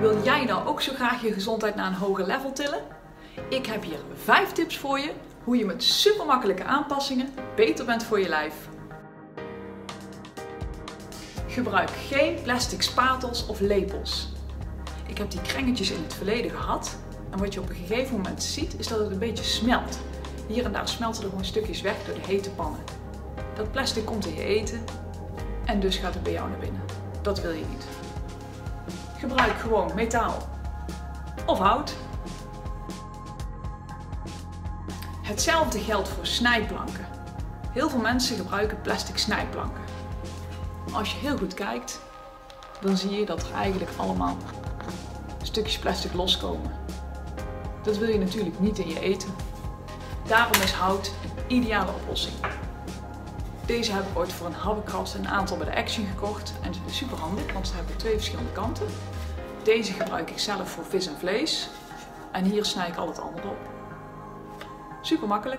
Wil jij nou ook zo graag je gezondheid naar een hoger level tillen? Ik heb hier 5 tips voor je hoe je met super makkelijke aanpassingen beter bent voor je lijf. Gebruik geen plastic spatels of lepels. Ik heb die krengetjes in het verleden gehad en wat je op een gegeven moment ziet is dat het een beetje smelt. Hier en daar smelten er gewoon stukjes weg door de hete pannen. Dat plastic komt in je eten en dus gaat het bij jou naar binnen. Dat wil je niet. Gebruik gewoon metaal of hout. Hetzelfde geldt voor snijplanken. Heel veel mensen gebruiken plastic snijplanken. Maar als je heel goed kijkt, dan zie je dat er eigenlijk allemaal stukjes plastic loskomen. Dat wil je natuurlijk niet in je eten. Daarom is hout een ideale oplossing. Deze heb ik ooit voor een habbekrat een aantal bij de Action gekocht en ze zijn super handig, want ze hebben 2 verschillende kanten. Deze gebruik ik zelf voor vis en vlees en hier snij ik al het andere op. Super makkelijk.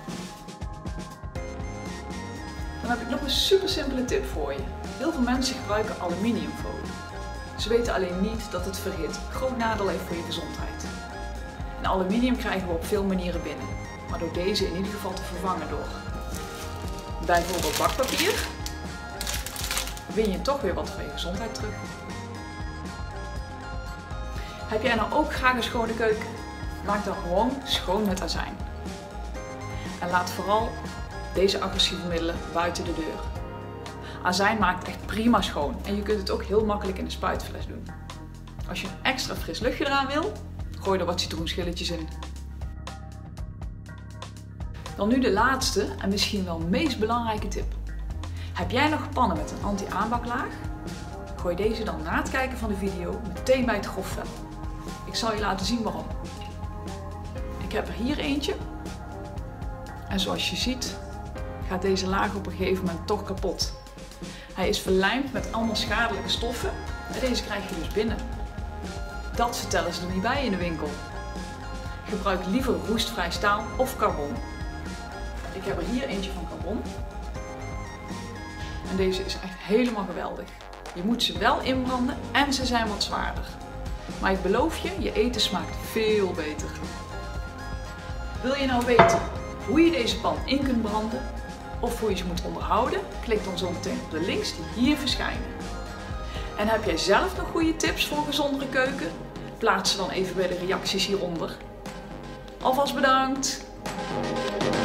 Dan heb ik nog een super simpele tip voor je. Heel veel mensen gebruiken aluminiumfolie. Ze weten alleen niet dat het verhit groot nadeel heeft voor je gezondheid. En aluminium krijgen we op veel manieren binnen, maar door deze in ieder geval te vervangen door bijvoorbeeld bakpapier, win je toch weer wat van je gezondheid terug. Heb jij nou ook graag een schone keuken? Maak dan gewoon schoon met azijn. En laat vooral deze agressieve middelen buiten de deur. Azijn maakt echt prima schoon en je kunt het ook heel makkelijk in een spuitfles doen. Als je een extra fris luchtje eraan wil, gooi er wat citroenschilletjes in. Dan nu de laatste en misschien wel meest belangrijke tip. Heb jij nog pannen met een anti-aanbaklaag? Gooi deze dan na het kijken van de video meteen bij het grofvel. Ik zal je laten zien waarom. Ik heb er hier eentje. En zoals je ziet gaat deze laag op een gegeven moment toch kapot. Hij is verlijmd met allemaal schadelijke stoffen en deze krijg je dus binnen. Dat vertellen ze er niet bij in de winkel. Gebruik liever roestvrij staal of carbon. Ik heb er hier eentje van carbon. En deze is echt helemaal geweldig. Je moet ze wel inbranden en ze zijn wat zwaarder. Maar ik beloof je, je eten smaakt veel beter. Wil je nou weten hoe je deze pan in kunt branden of hoe je ze moet onderhouden? Klik dan zo meteen op de links die hier verschijnen. En heb jij zelf nog goede tips voor een gezondere keuken? Plaats ze dan even bij de reacties hieronder. Alvast bedankt!